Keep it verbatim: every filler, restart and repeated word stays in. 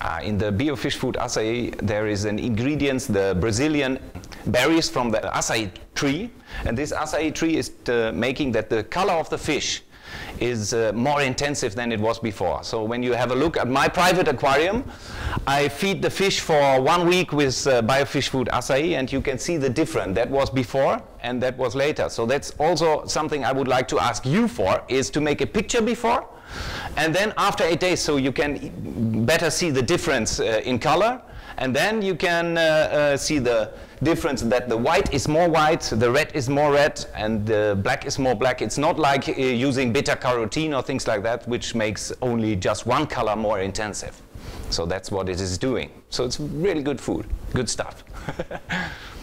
Uh, in the Biofish Food Acai, there is an ingredient, the Brazilian berries from the acai tree, and this acai tree is uh, making that the color of the fish is uh, more intensive than it was before. So when you have a look at my private aquarium, I feed the fish for one week with uh, Biofish Food Acai, and you can see the difference. That was before and that was later. So that's also something I would like to ask you for, is to make a picture before and then after eight days, so you can better see the difference uh, in color. And then you can uh, uh, see the difference that the white is more white, the red is more red, and the black is more black. It's not like uh, using beta-carotene or things like that, which makes only just one color more intensive. So that's what it is doing. So it's really good food, good stuff.